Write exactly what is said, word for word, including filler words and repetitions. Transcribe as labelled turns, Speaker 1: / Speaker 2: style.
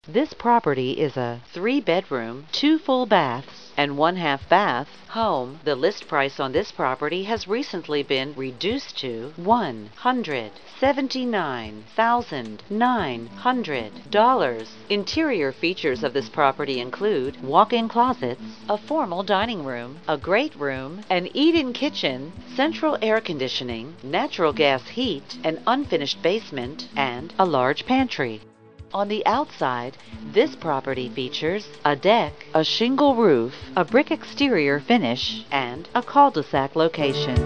Speaker 1: This property is a three-bedroom, two full baths, and one half bath home. The list price on this property has recently been reduced to one hundred seventy-nine thousand nine hundred dollars. Interior features of this property include walk-in closets, a formal dining room, a great room, an eat-in kitchen, central air conditioning, natural gas heat, an unfinished basement, and a large pantry. On the outside, this property features a deck, a shingle roof, a brick exterior finish, and a cul-de-sac location.